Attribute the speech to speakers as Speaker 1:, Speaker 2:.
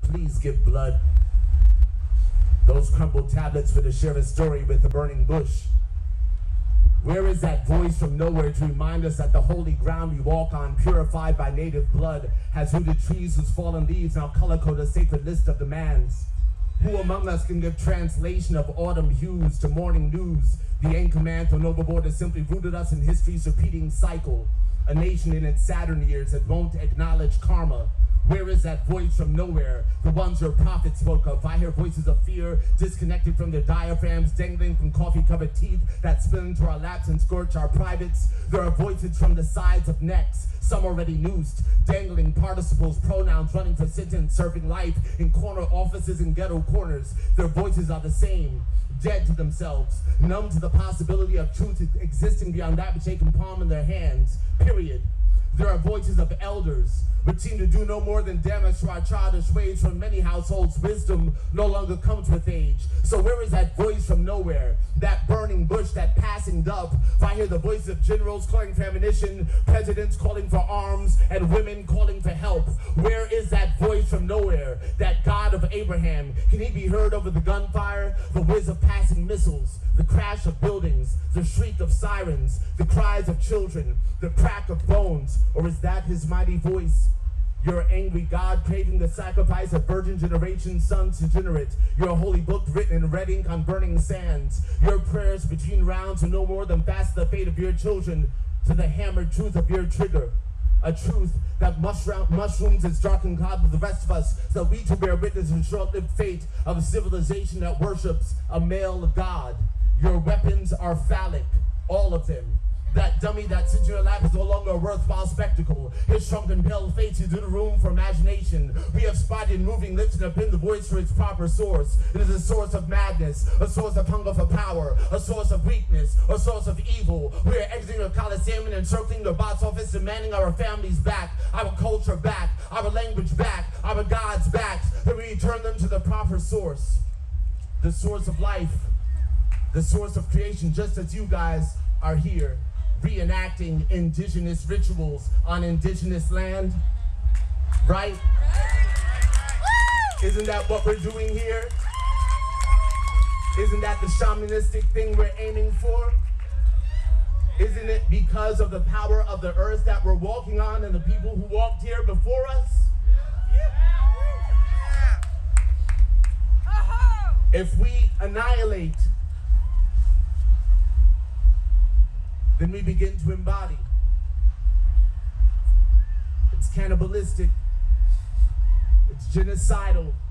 Speaker 1: please give blood. Those crumbled tablets for to share a story with the burning bush. Where is that voice from nowhere to remind us that the holy ground we walk on, purified by native blood, has rooted trees whose fallen leaves now color-code a sacred list of demands? Who among us can give translation of autumn hues to morning news? The Anchorman from overboard has simply rooted us in history's repeating cycle. A nation in its Saturn years that won't acknowledge karma. Where is that voice from nowhere? The ones your prophet spoke of. I hear voices of fear, disconnected from their diaphragms, dangling from coffee-covered teeth that spill into our laps and scorch our privates. There are voices from the sides of necks, some already noosed, dangling participles, pronouns running for sentence, serving life in corner offices and ghetto corners. Their voices are the same, dead to themselves, numb to the possibility of truth existing beyond that which they can palm in their hands, period. There are voices of elders, which seem to do no more than damage to our childish ways. From many households, wisdom no longer comes with age. So where is that voice from nowhere? That burning bush, that passing dove? If I hear the voice of generals calling for ammunition, presidents calling for arms, and women calling for help, where is that voice from nowhere? That God of Abraham, can he be heard over the gunfire, the whiz of passing missiles, the crash of buildings, the shriek of sirens, the cries of children, the crack of bones? Or is that his mighty voice? You're angry God craving the sacrifice of virgin generation sons degenerate. You're a holy book written in red ink on burning sands. Your prayers between rounds are no more than fast the fate of your children to the hammered truth of your trigger. A truth that mushrooms its darkened cloud with the rest of us, so we too bear witness in short-lived fate of a civilization that worships a male god. Your weapons are phallic, all of them. That dummy that sits in your lap is no longer a worthwhile spectacle. His shrunken pale face is in the room for imagination. We have spotted moving lips and have pinned the voice for its proper source. It is a source of madness, a source of hunger for power, a source of weakness, a source of evil. We are exiting the Coliseum and encircling the box office, demanding our families back, our culture back, our language back, our gods back. Then we return them to the proper source. The source of life, the source of creation, just as you guys are here, reenacting indigenous rituals on indigenous land, right? Isn't that what we're doing here? Isn't that the shamanistic thing we're aiming for? Isn't it because of the power of the earth that we're walking on and the people who walked here before us? If we annihilate, then we begin to embody. It's cannibalistic, it's genocidal,